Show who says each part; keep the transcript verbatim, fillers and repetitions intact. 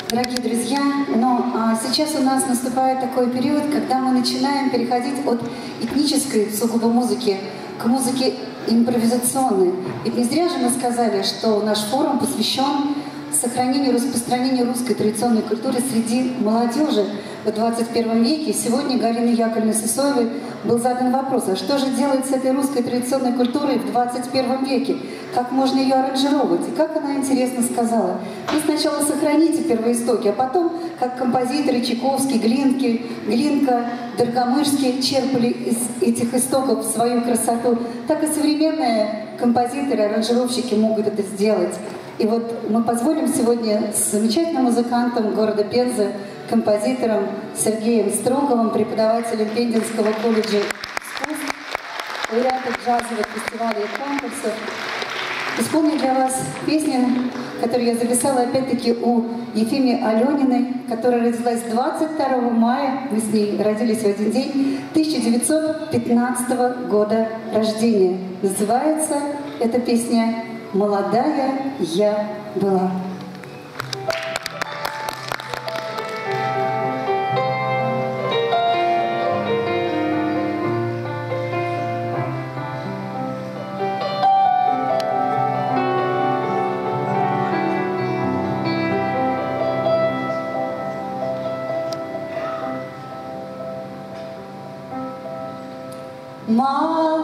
Speaker 1: Дорогие друзья, но а, сейчас у нас наступает такой период, когда мы начинаем переходить от этнической сугубо музыки к музыке импровизационной. Ведь не зря же мы сказали, что наш форум посвящен сохранению и распространению русской традиционной культуры среди молодежи в двадцать первом веке. Сегодня Галине Яковлевне Сысоевой был задан вопрос, а что же делать с этой русской традиционной культурой в двадцать первом веке? Как можно ее аранжировать? И как она интересно сказала: вы сначала сохраните первоистоки, а потом, как композиторы Чайковский, Глинки, Глинка, Доргомышский черпали из этих истоков свою красоту, так и современные композиторы, аранжировщики могут это сделать. И вот мы позволим сегодня с замечательным музыкантом города Пензы, композитором Сергеем Строговым, преподавателем Пензенского колледжа искусств, лауреатом джазовых фестивалей и конкурсов, исполнить для вас песню, которую я записала опять-таки у Ефимии Алениной, которая родилась двадцать второго мая, мы с ней родились в один день, тысяча девятьсот пятнадцатого года рождения. Называется эта песня «Молодая я была». Молодая